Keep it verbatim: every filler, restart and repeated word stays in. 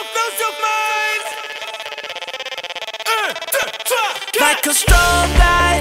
close your minds. Un, deux, trois, quatre. Like a strong guy